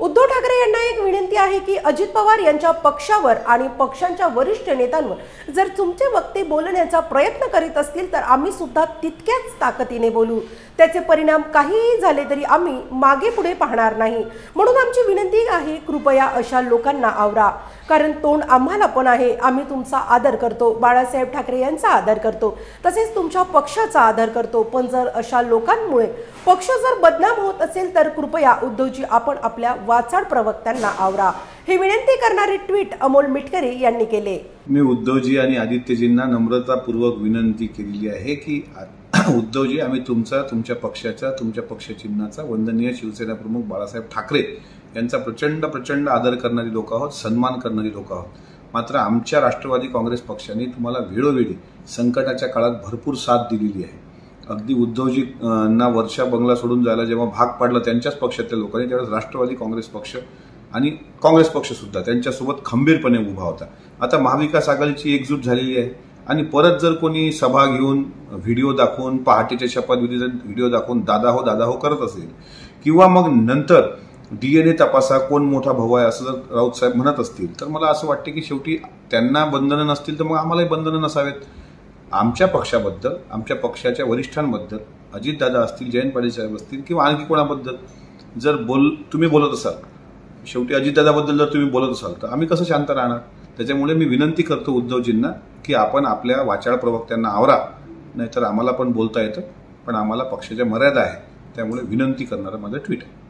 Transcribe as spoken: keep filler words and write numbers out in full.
उद्धव ठाकरे यांना एक विनंती आहे की अजित पवार यांच्या पक्षावर आणि पक्षांच्या वरिष्ठ नेत्यांवर जर तुमचे वक्ते बोलण्याचा प्रयत्न करीत असतील तर आम्ही सुद्धा तितक्याच ताकदीने बोलू। त्याचे परिणाम काहीही झाले तरी आम्ही मागे पुढे पाहणार नाही। म्हणून आमची विनंती आहे, कृपया अशा लोकांना आवरा, कारण तोंड आम्हाला पण आहे। आम्ही तुमचा आदर करतो, बाळासाहेब ठाकरे यांचा आदर करतो, तसेच तुमच्या पक्षाचा आदर करतो। पण जर अशा लोकांमुळे पक्ष जर बदनाम होत असेल तर कृपया उद्धवजी आपण आपल्या वाचाड प्रवक्त्यांना आवरा। ही विनंती करणारे ट्विट अमोल मिटकरी यांनी केले। मी उद्धवजी आणि आदित्यजींना नम्रतापूर्वक विनंती केलेली आहे की उद्धवजी, आम्ही तुमचा, तुमच्या पक्षाचा, तुमच्या पक्षचिन्हाचा, वंदनीय शिवसेना प्रमुख बाळासाहेब ठाकरे यांचा प्रचंड प्रचंड आदर करणारी लोक आहोत, सन्मान करणारी लोक आहोत। मात्र आमच्या राष्ट्रवादी काँग्रेस पक्षाने तुम्हाला वेळोवेळी संकटाच्या काळात भरपूर साथ दिलेली आहे। अगदी उद्धवजींना वर्षा बंगला सोडून जायला जेव्हा भाग पाडलं त्यांच्याच पक्षातल्या लोकांनी, त्यावेळेस राष्ट्रवादी काँग्रेस पक्ष आणि काँग्रेस पक्ष सुद्धा त्यांच्यासोबत खंबीरपणे उभा होता। आता महाविकास आघाडीची एकजूट झालेली आहे आणि परत जर कोणी सभा घेऊन व्हिडिओ दाखवून, पहाटेच्या शपथविधीचा व्हिडिओ दाखवून दादा हो दादा हो करत असेल किंवा मग नंतर डीएनए तपासा, कोण मोठा भाऊ आहे असं जर राऊत साहेब म्हणत असतील तर मला असं वाटतं की शेवटी त्यांना बंधनं नसतील तर मग आम्हालाही बंधनं नसावेत। आमच्या पक्षाबद्दल, आमच्या पक्षाच्या वरिष्ठांबद्दल, अजितदादा असतील, जयंत पाटील साहेब असतील किंवा आणखी कोणाबद्दल जर बोल तुम्ही बोलत असाल, शेवटी अजितदादाबद्दल जर तुम्ही बोलत असाल तर आम्ही कसं शांत राहणार। त्याच्यामुळे मी विनंती करतो उद्धवजींना की आपण आपल्या वाचाळ प्रवक्त्यांना आवरा, नाहीतर आम्हाला पण बोलता येतं, पण आम्हाला पक्षाच्या मर्यादा आहे, त्यामुळे विनंती करणारं माझं ट्विट आहे।